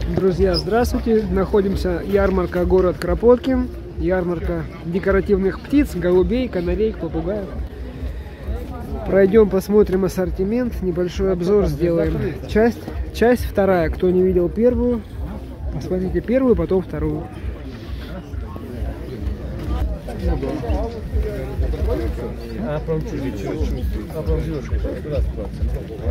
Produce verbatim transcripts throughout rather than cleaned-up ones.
Друзья, здравствуйте! Находимся ярмарка город Кропоткин. Ярмарка декоративных птиц, голубей, канарейк, попугаев. Пройдем, посмотрим ассортимент, небольшой обзор сделаем. Часть, часть вторая. Кто не видел первую, посмотрите первую, потом вторую. А прям чуть-чуть, а прям девушка, куда спрашивается?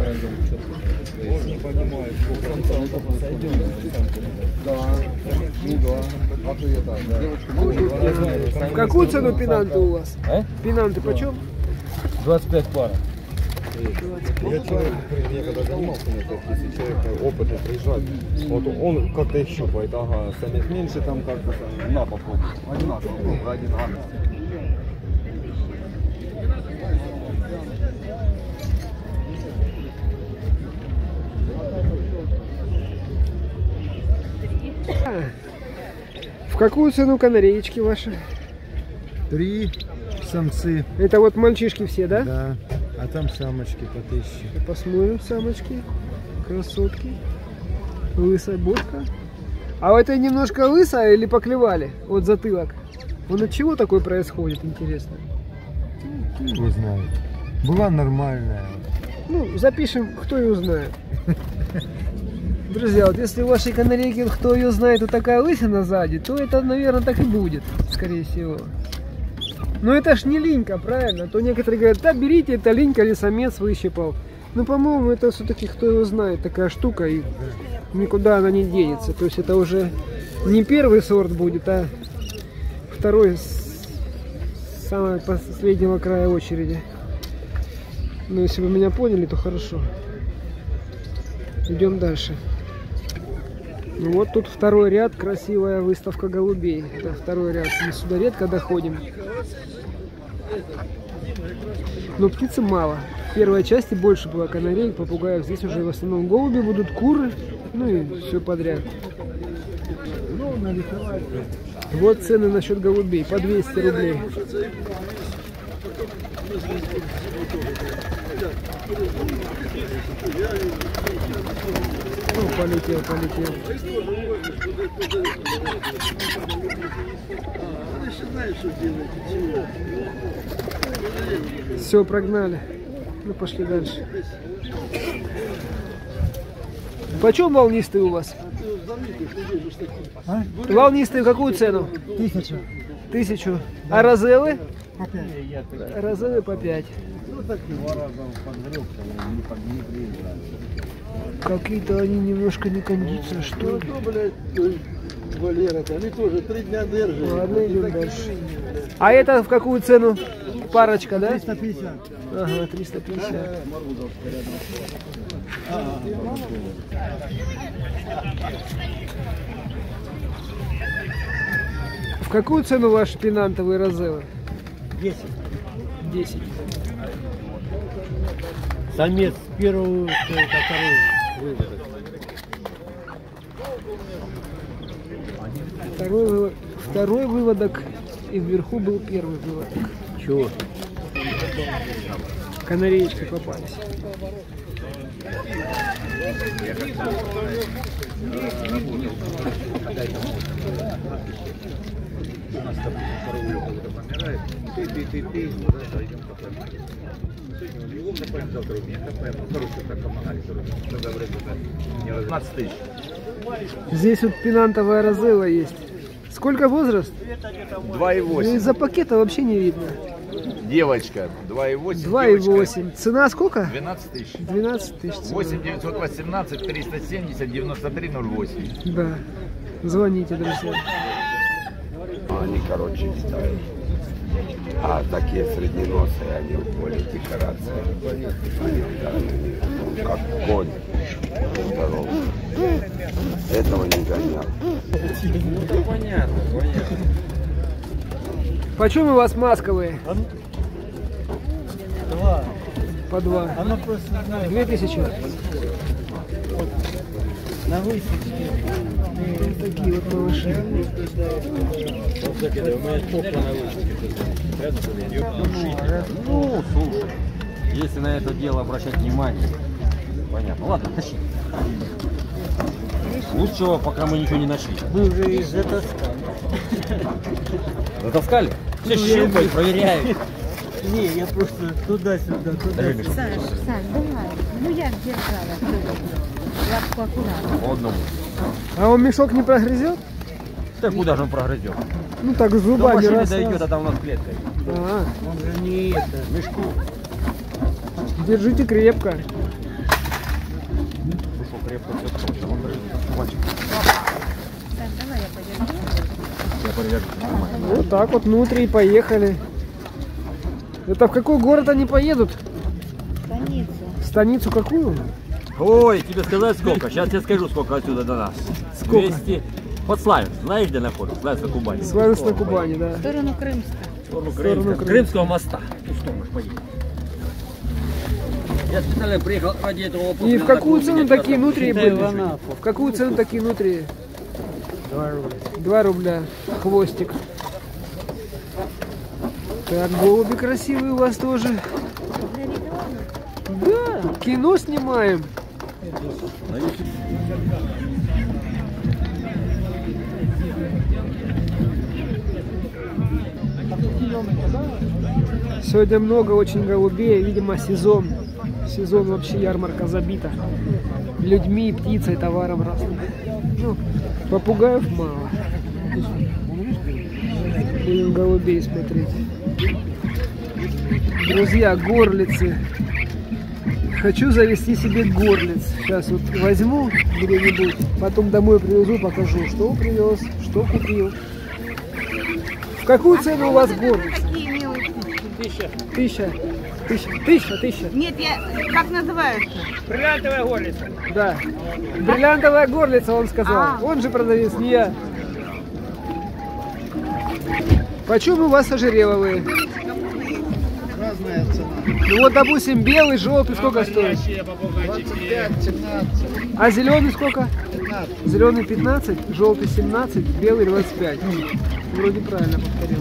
Не понимаю, сойдем. Да, ну да, а то я так, да. В какую цену пенанты у вас? А? Пенанты почем? двадцать пять пара. Я человек, я когда занимался, если человек опытный приезжает, вот он как-то их щупает, ага, самец меньше там как-то, на попробуй, одинаково, попробуй, один гамма. В какую цену канареечки ваши? Три самцы. Это вот мальчишки все, да? Да. А там самочки по тысяче. Посмотрим, самочки, красотки, лысая бошка. А это немножко лысая или поклевали? Вот затылок. Он от чего такое происходит, интересно? Не знаю. Была нормальная. Ну, запишем, кто ее знает. Друзья, вот если у вашей канарейки, кто ее знает, вот такая лысина сзади, то это, наверное, так и будет, скорее всего. Но это ж не линька, правильно? А то некоторые говорят, да берите, это линька или самец выщипал. Ну, по-моему, это все-таки, кто его знает, такая штука, и никуда она не денется. То есть это уже не первый сорт будет, а второй с самого последнего края очереди. Ну, если вы меня поняли, то хорошо. Идем дальше. Ну вот тут второй ряд, красивая выставка голубей. Это второй ряд, мы сюда редко доходим. Но птицы мало. В первой части больше было канарей, попугаев. Здесь уже в основном голуби будут, куры, ну и все подряд. Вот цены насчет голубей, по двести рублей. Ну, полетел, полетел. Все, прогнали. Ну, пошли дальше. Почем волнистый у вас? А? Волнистый в какую цену? Тысячу. Тысячу. А розелы? По пять. Розелы по пять. Какие-то они немножко не кондиция, что ли? Валера, они тоже три дня держат. Ладно, идем дальше. А это в какую цену? Парочка, да? триста пятьдесят. Ага, триста пятьдесят. В какую цену ваши пенантовые розелы? десять. десять. Самец первую, вторую выводок. Второй, вывод- второй выводок, и вверху был первый выводок. Чего? Канареечки попались. Здесь вот пенантовая розела есть. Сколько возраст? два и восемь. Из-за пакета вообще не видно. Девочка, два и восемь. два и восемь. Цена сколько? двенадцать тысяч. двенадцать тысяч. цена. восемь девятьсот восемнадцать триста семьдесят девяносто три ноль восемь. Да. Звоните, друзья. Они короче летают. А такие средненосые, они в поле декорации. Они, да, они, как конь. Здоровый. Этого не гонял. Понятно, понятно. Почем у вас масковые? Два. По два. Она просто знает. Две тысячи. На высечке. Вот такие вот малыши. Ну, слушай, если на это дело обращать внимание, понятно. Ладно, тащи. Лучшего, пока мы ничего не нашли. Мы уже их затаскали. Затаскали? Все Ну, я щупают, не- проверяют. Не, я просто туда-сюда, туда-сюда. Саш, Саш, давай. Ну я держала. Лапку аккуратно. По одному. А он мешок не прогрызет? Да куда же он прогрызет? Ну так До зубами машины раз, дойдет, раз. а там у нас клетка. А, Он же не это. Мешку. держите крепко. Слушай, крепко все точно. Он даже мальчик. Саш, давай я подержу. Я подержу. Нормально. Вот так вот внутри и поехали. Это в какой город они поедут? Станицу. В станицу какую? Ой, тебе сказать сколько? Сейчас я скажу, сколько отсюда до нас. Сколько? двести. Под Славянск. Знаешь, где находится? Славянск на Кубани. Славянск на Кубани, да. В сторону Крымска. В сторону сторону Крымска. Крымска. Крымского моста. Ну что, можешь поехать. Я специально приехал ради этого вопроса. И в какую цену такие нутрии Считай, в были? Анапу. В какую цену такие нутрии? Два рубля. Два рубля. Хвостик. Так, голуби красивые у вас тоже. Да, кино снимаем. Сегодня много очень голубей, видимо сезон. Сезон вообще ярмарка забита. Людьми, птицей, товаром разным. Ну, попугаев мало. Будем голубей смотреть. Друзья, горлицы. Хочу завести себе горлиц. Сейчас вот возьму где-нибудь, потом домой привезу, покажу, что привез, что купил. В какую цену у вас горлиц? Такие милые птички. Тысяча. Тысяча. Тысяча. Тысяча. Тысяча. Нет, я... Как называются? Бриллиантовая горлица. Да. Бриллиантовая горлица, он сказал. А. Он же продавец, не я. Почем у вас ожереловые? Разная цена. Ну вот, допустим, белый, желтый сколько стоит? двадцать пять, семнадцать, А зеленый сколько? пятнадцать. Зеленый пятнадцать, желтый семнадцать, белый двадцать пять. Вроде правильно повторил.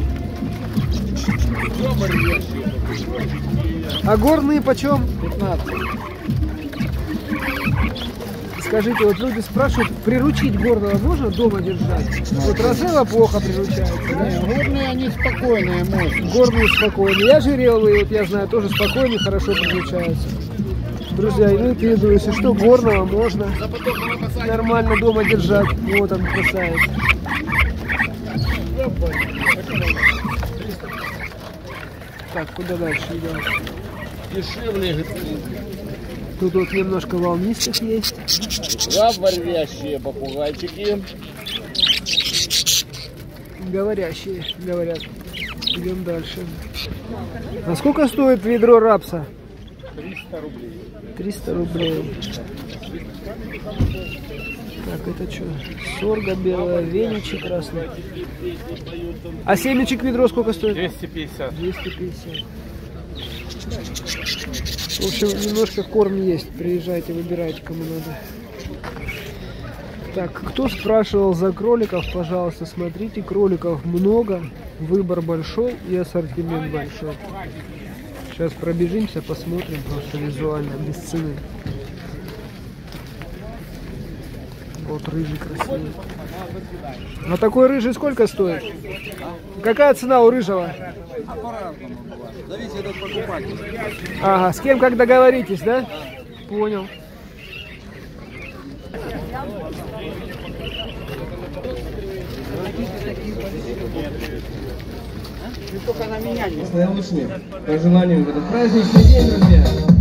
А горные почем? пятнадцать. Скажите, вот люди спрашивают, приручить горного можно дома держать? Вот Розелла плохо приручается. Не, горные они спокойные, можно. Горные спокойные. Я ожерелые, вот я знаю, тоже спокойные, хорошо приручаются. Друзья, имейте в виду, если что, горного можно нормально дома держать. Вот он, красавец. Так, куда дальше идем? Дешевле. Тут вот немножко волнистых есть. Говорящие попугайчики. Говорящие, говорят. Идем дальше. А сколько стоит ведро рапса? триста рублей. триста рублей. Так, это что? Сорга белая, веничек красный. А семечек ведро сколько стоит? двести пятьдесят. двести пятьдесят. В общем, немножко корм есть. Приезжайте, выбирайте, кому надо. Так, кто спрашивал за кроликов, пожалуйста, смотрите, кроликов много, выбор большой и ассортимент большой. Сейчас пробежимся, посмотрим просто визуально, без цены. Вот рыжий красивый. А такой рыжий сколько стоит? Какая цена у рыжего? Зависит от покупателя. Ага, с кем как договоритесь, да? Понял. Наилучшие пожелания в этот праздничный день, друзья.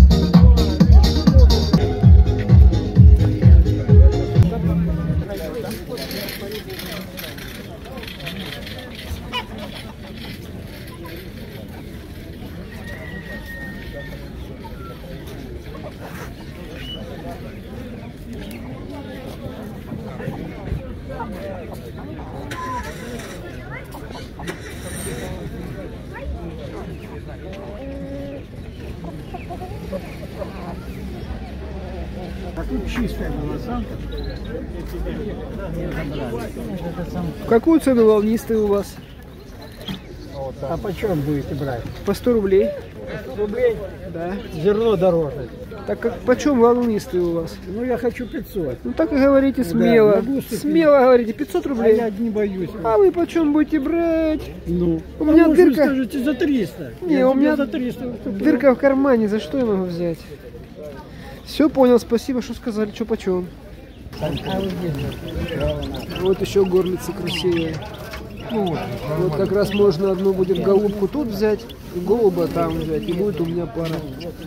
В какую цену волнистые у вас? А почем будете брать? По сто рублей. рублей. Да. Зерно дороже. Так как почем волнистый у вас? Ну я хочу пятьсот. Ну так и говорите Да, смело. могу уступить. Смело говорите, пятьсот А рублей. я не боюсь. А вы почем будете брать? Ну, У меня а может, дырка. скажете за триста. Не, Я у тебе меня за триста уступлю. дырка в кармане, за что я могу взять? Все понял, спасибо, что сказали, что почем. А вот здесь. Вот еще горлицы красивые. Вот как раз можно одну будет голубку тут взять, и голуба там взять, и будет у меня пара.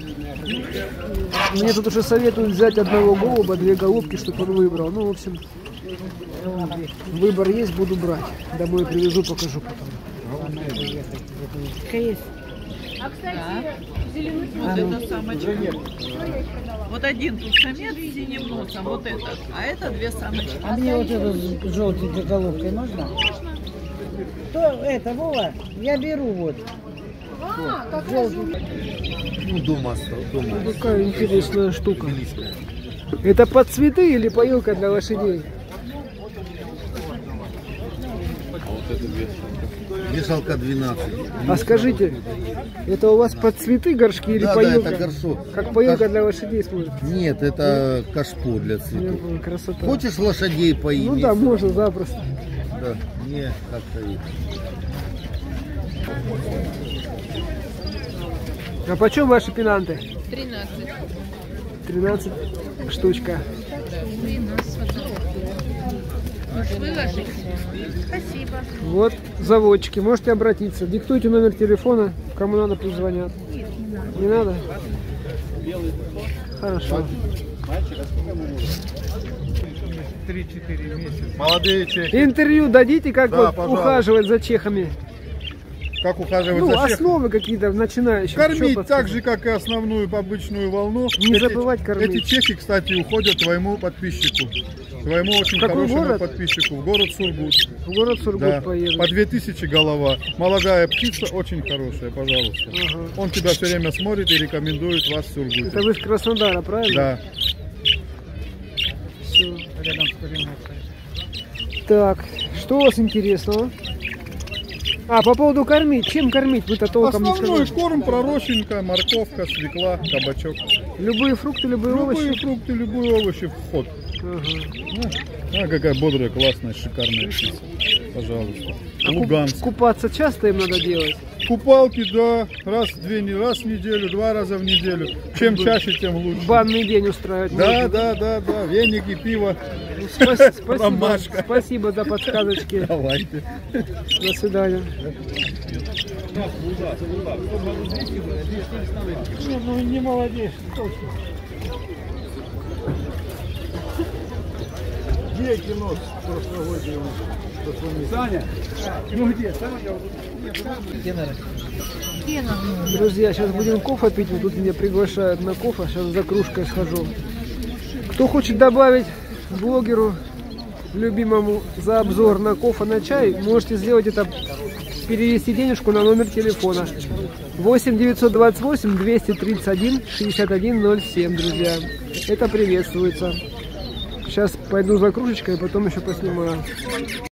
Мне тут уже советуют взять одного голуба, две голубки, чтобы он выбрал. Ну, в общем, выбор есть, буду брать. Домой привезу, покажу потом. А, кстати, зеленый вот это самочка. Вот один тут самец с синим носом, вот этот, а это две самочки. А мне вот эту с желтенькой головкой можно? Можно. То это, Вова, я беру вот. А, как Ну, дома осталось. Дома. Ну, какая интересная штука. Это под цветы или поилка для лошадей? Вешалка двенадцать. А скажите, это у вас под цветы горшки или Да, да, поилка? это горшок. Как поилка Каш- для лошадей служит? Нет, это кашпо для Я цветов. понял, красота. Хочешь лошадей поиметь? Ну да, можно запросто. Да. Не, как-то и. А почем ваши пенанты? тринадцать. тринадцать штучка. Спасибо. Вот заводчики, можете обратиться. Диктуйте номер телефона, кому надо, пусть звонят. Не надо? Хорошо. три-четыре месяца. Молодые чехи. Интервью дадите, как Да, вот пожалуйста. ухаживать за чехами? Как ухаживать Ну, за чехами? основы какие-то начинающие. Кормить Что так подсказать? же, как и основную обычную волну. Не Эти- забывать кормить. Эти чехи, кстати, уходят твоему подписчику. Твоему очень Какой хорошему город? подписчику. В город Сургут. В город Сургут Да. поеду. По две тысячи голова. Молодая птица, очень хорошая, пожалуйста. Ага. Он тебя все время смотрит и рекомендует вас в Сургуте. Это вы с Краснодара, правильно? Да. Всё. Так, что у вас интересного? А, по поводу кормить. Чем кормить? Вы-то толком не Основной сказали. корм, пророщенка, морковка, свекла, кабачок. Любые фрукты, любые, Любые овощи? фрукты, любые овощи в ход. Ага. Ну, а какая бодрая, классная, шикарная птица. Пожалуйста. А куп- Луганск. купаться часто им надо делать? Купалки, да, раз в две, не- раз в неделю, два раза в неделю. Чем чаще, тем лучше. Банный день устраивать Да, можно? да, да, да, веники, пиво. Ну, спас- спасибо, Ромашка. спасибо за подсказочки. Давайте. До свидания. Нет, ну не молодежь, точно. Где кино прошлогоднего? Саня? Ну где? Друзья, сейчас будем кофе пить. Вот тут меня приглашают на кофе. Сейчас за кружкой схожу. Кто хочет добавить блогеру любимому за обзор на кофе, на чай, можете сделать это, перевести денежку на номер телефона восемь девятьсот двадцать восемь двести тридцать один шестьдесят один ноль семь, друзья. Это приветствуется. Сейчас пойду за кружечкой, и потом еще поснимаю.